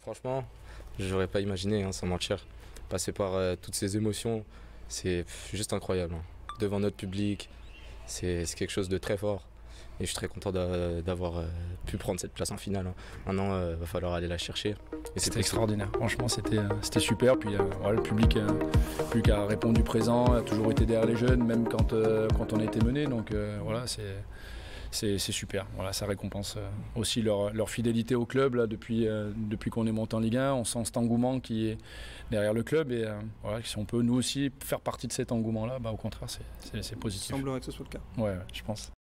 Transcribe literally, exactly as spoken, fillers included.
Franchement, j'aurais pas imaginé, hein, sans mentir. Passer par euh, toutes ces émotions, c'est pff, juste incroyable, hein. Devant notre public, c'est c'est quelque chose de très fort. Et je suis très content d'a- d'avoir euh, pu prendre cette place en finale, hein. Maintenant, il va falloir aller la chercher. Et c'est C'était possible. extraordinaire, franchement c'était euh, c'était super. Puis euh, voilà, le public, euh, le public a répondu présent, a toujours été derrière les jeunes, même quand, euh, quand on a été mené. Donc euh, voilà, c'est c'est c'est super. Voilà, ça récompense euh, aussi leur, leur fidélité au club là, depuis, euh, depuis qu'on est monté en Ligue un. On sent cet engouement qui est derrière le club. Et euh, voilà, si on peut nous aussi faire partie de cet engouement-là, bah, au contraire, c'est c'est- c'est Il positif. semblerait que ce soit le cas. Ouais, ouais, je pense.